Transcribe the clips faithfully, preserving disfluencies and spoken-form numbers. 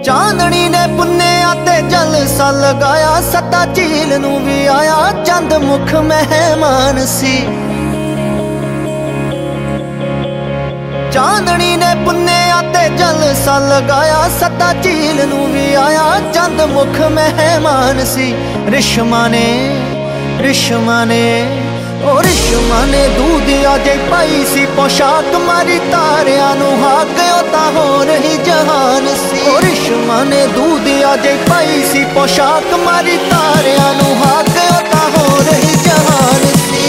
चांदनी ने पुन्नेया ते जलसा लगाया, सता झील नूं भी आया चंद मुख मेहमान सी। चांदनी ने पुन्नेया ते जलसा लगाया, सता झील नूं भी आया चंद मुख मेहमान सी। रिश्मा ने रिश्मा ने ओ रिश्मा ने दूध अजे पाई सी पोशाक, मारी तारियां नूं हाक ओ तां होर ही जहान सी। ओ रिश्मा ने दूध अजे पाई सी पोशाक, मारी तारियां नूं हाक ओ तां होर ही जहान सी।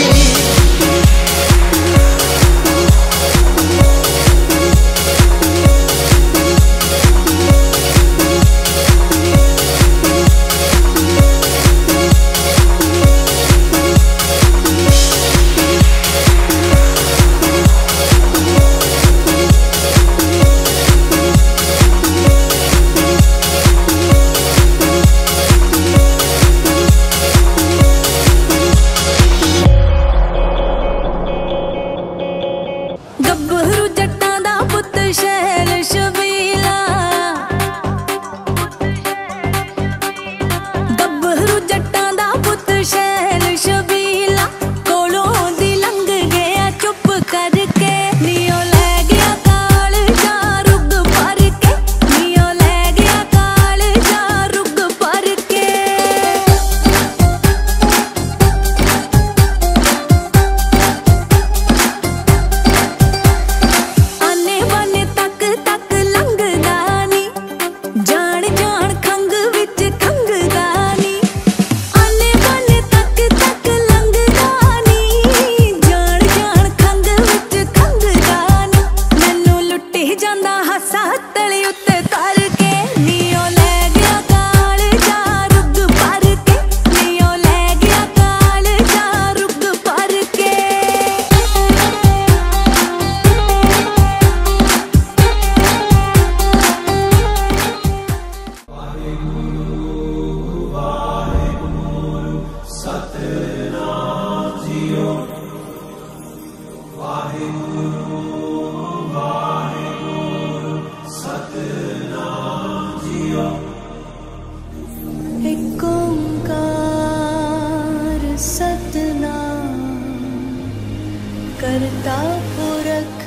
करता पुरख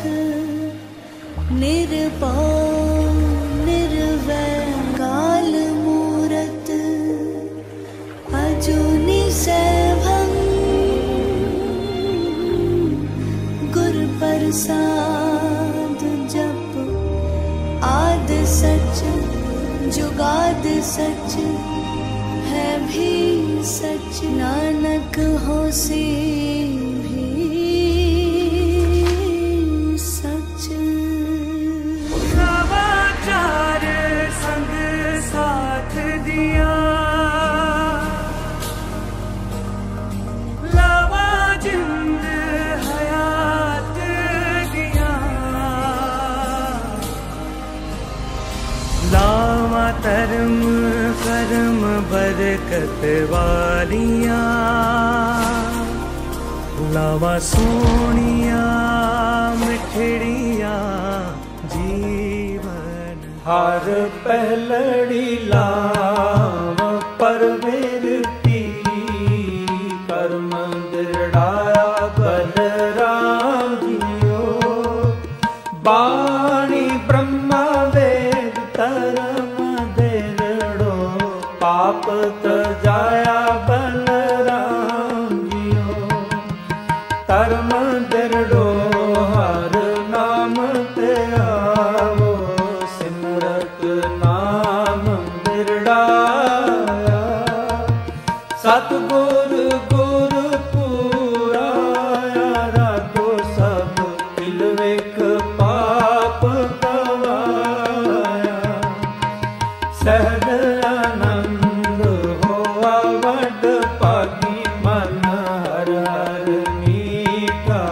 निर्भय निर्वैर काल मूरत अजूनी सैभं गुर प्रसाद जप आद सच जुगाद सच है भी सच नानक होसी धर्म कर्म बरकत वालिया लावा सोनिया मिठड़िया जीवन हर पहलड़ी लाव परवेर पी कर्म दृढ़ाया बलराम जियो बाणी ब्रह्मा वेद तरम पाप तजाया बलराम जियो धर्म दृढ़ो हर नाम ते आवो सिमरत नाम दृढ़ाया सतगुर गुर पुराया रातो सब तिलवेख पाप गवाया सहज पागी मन हर हर मीठा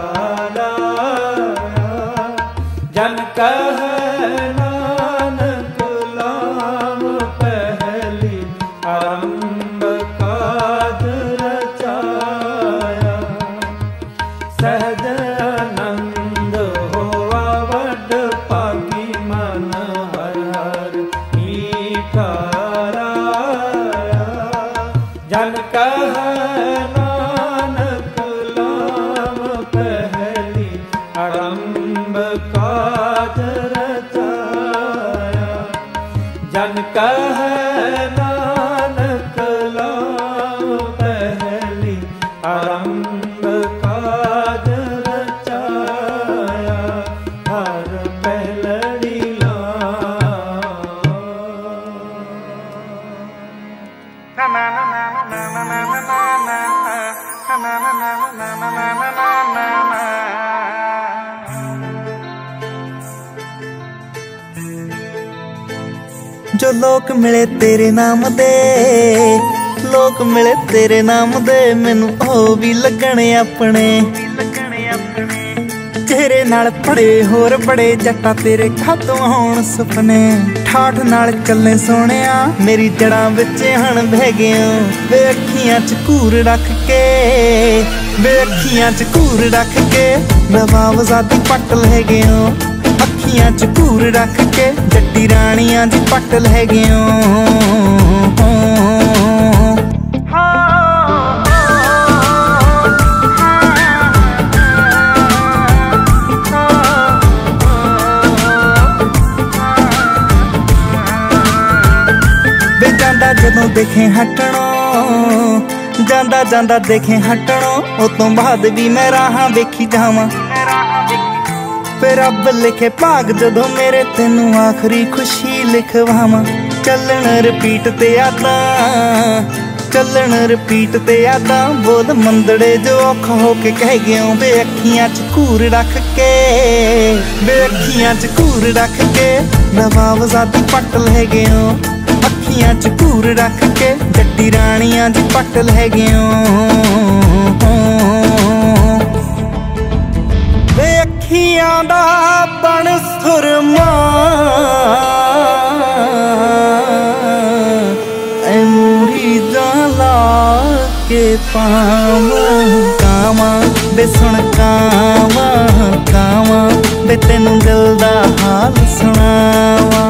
आरंभ काज रचाया हर पहलड़ी जो लोक मिले तेरे नाम दे, लोक मिले तेरे नाम दे, मैनू ओ भी लगने अपने तेरे नाल पड़े होर बड़े जट्टा तेरे खातों होण सुपने। ठाठ नाल चले सोहणिया मेरी जड़ां विच हण बह गया, वे अखियां च घूर रख के, वे अखियां च घूर रख के नवाब ज़ादी पट ले गया, अखियां च घूर रख के जट्टी राणियां दी पट ले गया। जदों देखे हटणों जांदा जांदा देखे हटणों, उस तो बाद भी मैं राहां वेखी जावां, फिर रब लिखे भाग जदों मेरे तेनू आखरी खुशी लिखवावां। चलन रिपीट ते यादां, चलन रिपीट ते यादां, बोल मंदड़े जो औखा होके कह गया, वे अखियां च घूर रख के, वे अखियां च घूर रख के नवाब ज़ादी पट ले गया, अखियां च घूर रख के जट्टी राणियां दी पट ले गया। वे अखियां दा बण सुरमा ऐ मूरी जाला के पावां कावां, वे सुन कावां कावां, वे तेनू दिल दा हाल सुनावां,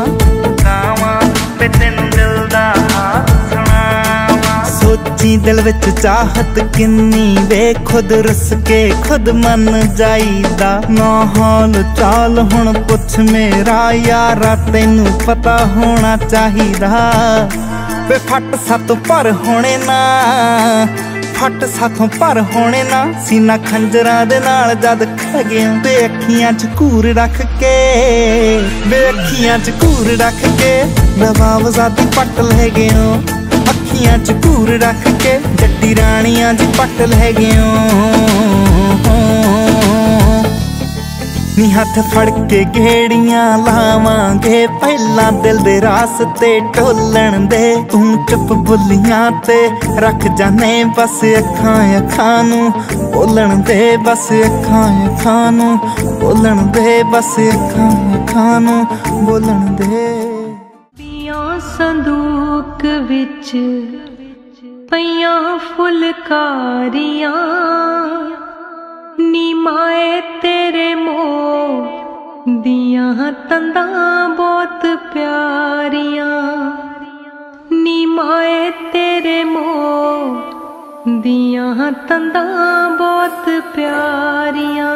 सोची दिल विच चाहत किन्नी, वे खुद रुस के खुद मन जाईदा, ना हाल चाल हुण पुछ मेरा यारा, तेनू पता होना चाहिदा, वे फट सत पर होने ना, फट साथों पर होने ना, सीना खंजरां दे नाल जद खह गया, वे अखियां च घूर रख के, वे अखियां च घूर रख के नवाब ज़ादी पट ले गया, अखियां च घूर रख के जट्टी राणियां दी पट ले गया। नी हथ फड़ के गेड़ियां लावांगे, पहला दिल दे रास्ते ढोलण दे, तू चुप बुलियां ते रख जाने, बस अखां अखां नू बोलण दे, बस अखां अखां नू बोलण दे, बस अखां अखां नू बोलण दे। संदूक विच पईयां फुलकारियां, नी माए तेरे मोह दियां तंदां बहुत प्यारियां, नी माए तेरे मोह दियां तंदां बहुत प्यारियां,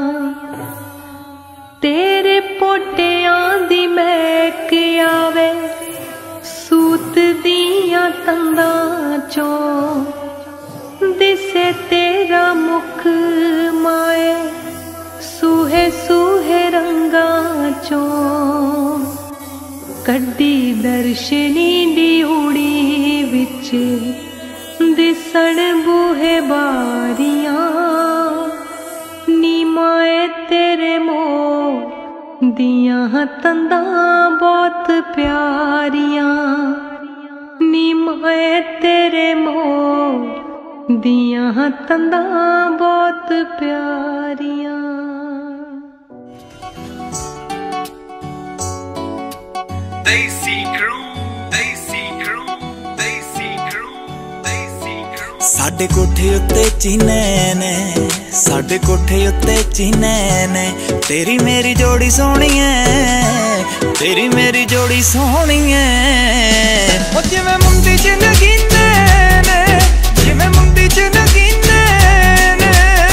तेरे पोटियां दी महक आवे सूत दियां तंदां चों, दिसे तेरा मुख माए सूहे सूहे रंगां चों, कड्डी दर्शनी दी उड़ी विच दिसण बूहे बारियां, नी माए तेरे मोह दियां तंदां बहुत प्यारियां, नी माए तेरे मोह दियां तंदां बहुत प्यारियां। देसी क्रू, देसी क्रू, देसी क्रू, देसी क्रू। साडे कोठे उत्ते चीने ने, साडे कोठे उत्ते चीने ने, तेरी मेरी जोड़ी सोहनी है, तेरी मेरी जोड़ी सोहनी है, ओ जिवें मुंडी च नगीने ने, जिवें मुंडी च नगीने ने।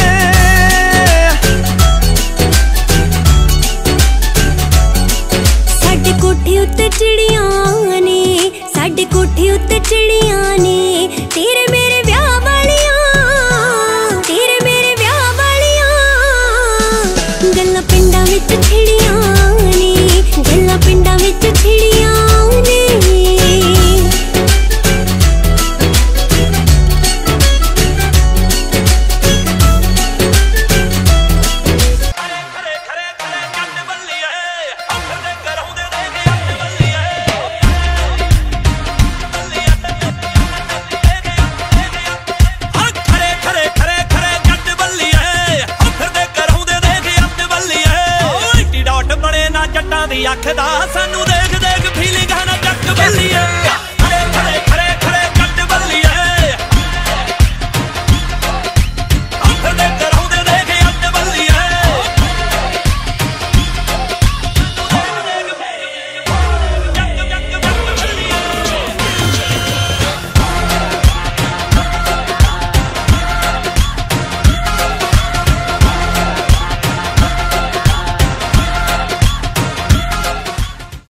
साडे कोठे उत्ते चिड़ियां ने, साडे कोठे उत्ते चिड़ियां ने, तेरे मेरे ब्याह वालियां ਆਖਦਾ ਸਾਨੂੰ